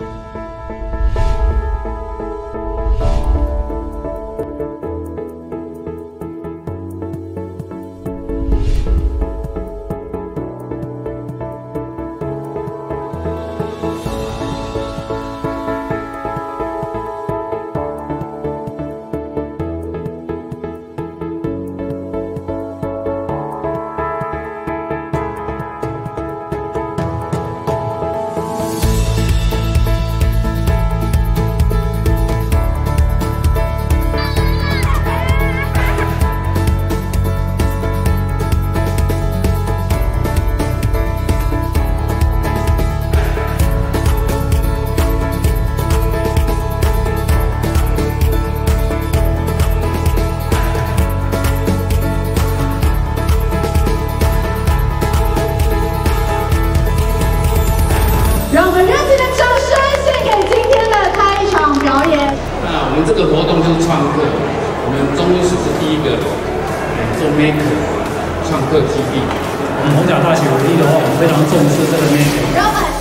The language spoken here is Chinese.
让我们热情的掌声献给今天的开场表演。 那我们这个活动就是创客，我们中医署是第一个做 maker 创客基地。我们逢甲大学为例的话，我们非常重视这个 maker。